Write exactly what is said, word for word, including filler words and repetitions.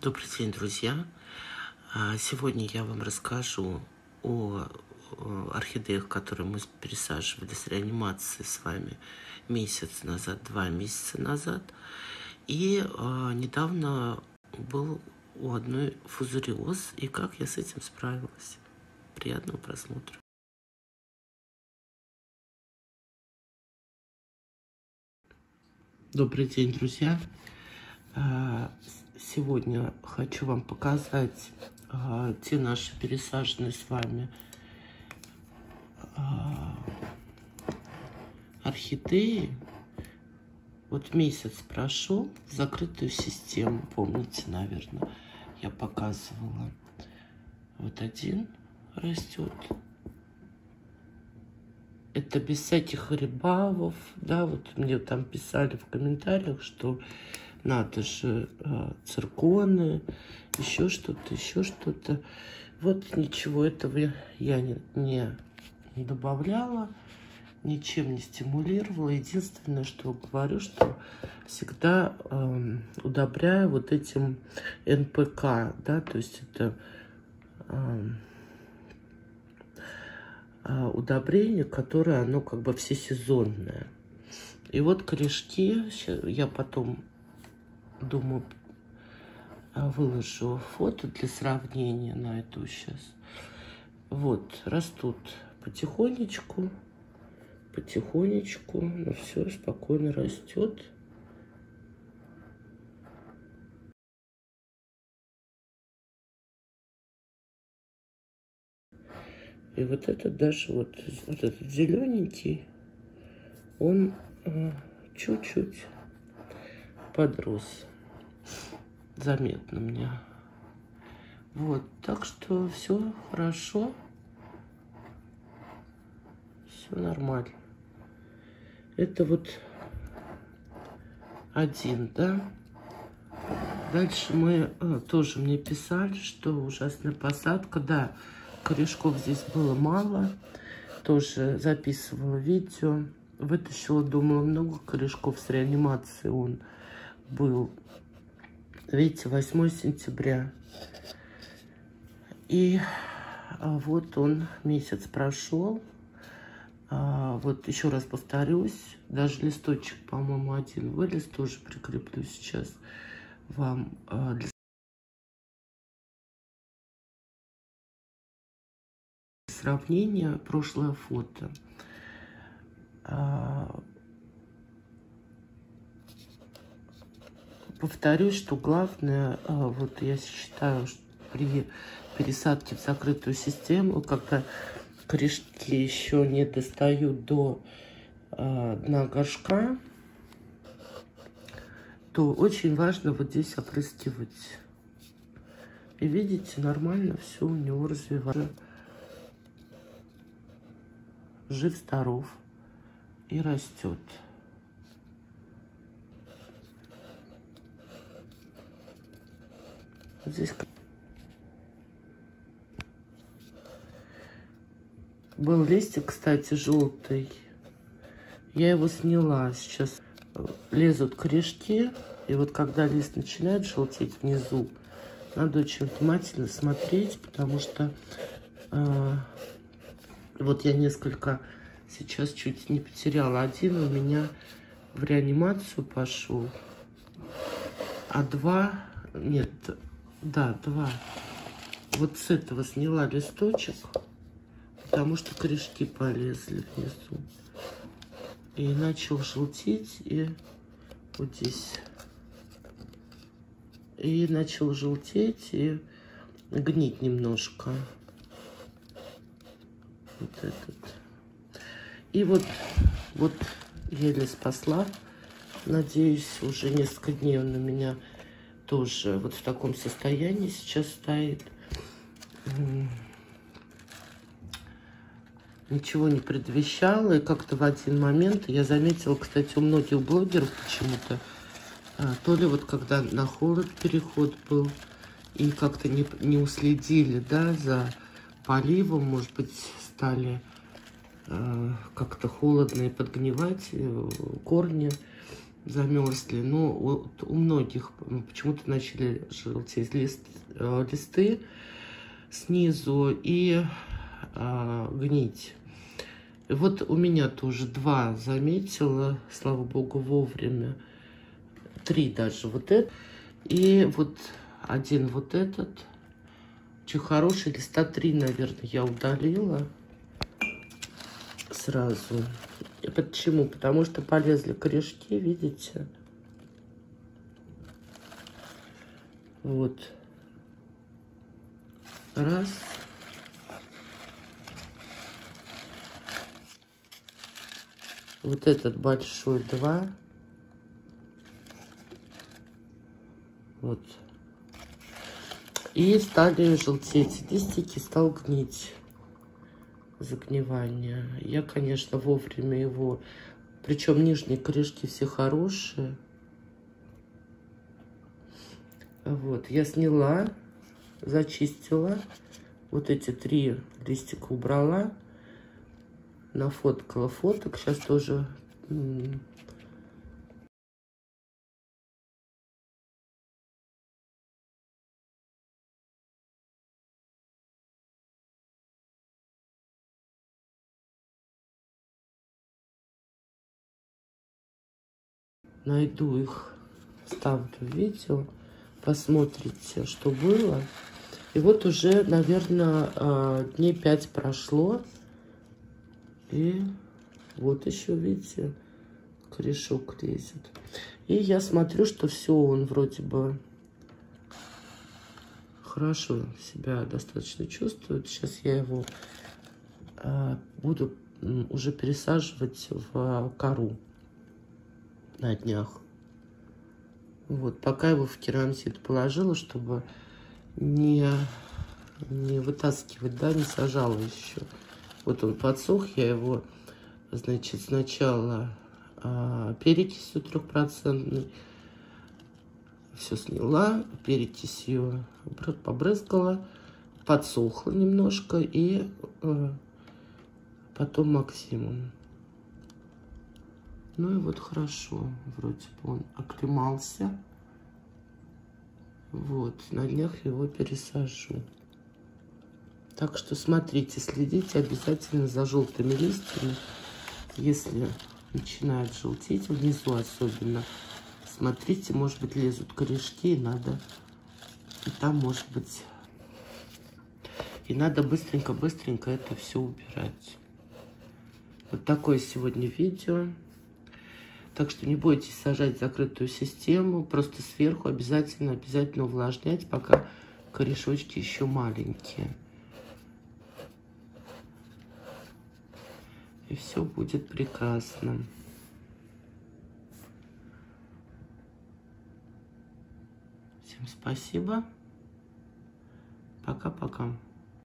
Добрый день, друзья! Сегодня я вам расскажу о орхидеях, которые мы пересаживали с реанимации с вами месяц назад, два месяца назад. И а, недавно был у одной фузариоз, и как я с этим справилась. Приятного просмотра. Добрый день, друзья! Сегодня хочу вам показать а, те наши пересаженные с вами а, орхидеи. Вот месяц прошел в закрытую систему. Помните, наверное, я показывала. Вот один растет. Это без всяких ребавов. Да, вот мне там писали в комментариях, что надо же э, цирконы, еще что-то, еще что-то. Вот ничего этого я не, не добавляла, ничем не стимулировала. Единственное, что говорю, что всегда э, удобряю вот этим эн пэ ка, да, то есть это э, э, удобрение, которое, оно как бы всесезонное. И вот корешки, я потом, думаю, выложу фото для сравнения, найду сейчас. Вот, растут потихонечку, потихонечку, но все спокойно растет. И вот этот даже, вот, вот этот зелененький, он чуть-чуть э, подрос. Заметно мне. Вот, так что все хорошо. Все нормально. Это вот один, да. Дальше мы а, тоже мне писали, что ужасная посадка. Да, корешков здесь было мало. Тоже записывала видео. Вытащила, думала, много корешков с реанимации он был. Видите, восьмое сентября. И а, вот он, месяц прошел. А, вот еще раз повторюсь, даже листочек, по-моему, один вылез, тоже прикреплю сейчас вам а, для сравнения прошлое фото. А, повторюсь, что главное, а, вот я считаю, что при пересадке в закрытую систему, когда корешки еще не достают до а, дна горшка, то очень важно вот здесь опрыскивать. И видите, нормально все у него развивается. Жив-здоров и растет. Вот здесь был листик, кстати, желтый. Я его сняла. Сейчас лезут корешки. И вот когда лист начинает желтеть внизу, надо очень внимательно смотреть, потому что э, вот я несколько сейчас чуть не потеряла. Один у меня в реанимацию пошел, а два, нет, да, два. Вот с этого сняла листочек, потому что корешки полезли внизу. И начал желтеть, и вот здесь. И начал желтеть, и гнить немножко. Вот этот. И вот, вот еле спасла. Надеюсь, уже несколько дней он у меня тоже вот в таком состоянии сейчас стоит. Ничего не предвещало. И как-то в один момент я заметила, кстати, у многих блогеров почему-то, а, то ли вот когда на холод переход был, и как-то не, не уследили, да, за поливом, может быть, стали а, как-то холодно и подгнивать корни. замерзли. Но у, у многих почему-то начали желтеть лист, э, листы снизу и э, гнить. И вот у меня тоже два заметила, слава богу, вовремя. Три даже вот это. И вот один вот этот. Очень хороший. Листа три, наверное, я удалила сразу. И почему? Потому что полезли корешки, видите? Вот. Раз. Вот этот большой два. Вот. И стали желтеть листики, стал гнить. Загнивание. Я, конечно, вовремя его... Причем нижние корешки все хорошие. Вот. Я сняла, зачистила. Вот эти три листика убрала. Нафоткала фоток. Сейчас тоже... найду их, ставлю видео, посмотрите, что было. И вот уже, наверное, дней пять прошло. И вот еще, видите, корешок лезет. И я смотрю, что все, он вроде бы хорошо себя достаточно чувствует. Сейчас я его буду уже пересаживать в кору на днях. Вот, пока его в керамзит положила, чтобы не, не вытаскивать, да, не сажала еще. Вот он подсох, я его, значит, сначала а, перекисью трехпроцентной все сняла, перекисью побрызгала, подсохла немножко и а, потом максимум. Ну и вот хорошо, вроде бы он оклемался. Вот, на днях его пересажу. Так что смотрите, следите обязательно за желтыми листьями. Если начинает желтеть, внизу особенно, смотрите, может быть, лезут корешки, и надо, и там может быть, и надо быстренько-быстренько это все убирать. Вот такое сегодня видео. Так что не бойтесь сажать закрытую систему. Просто сверху обязательно, обязательно увлажнять, пока корешочки еще маленькие. И все будет прекрасно. Всем спасибо. Пока-пока.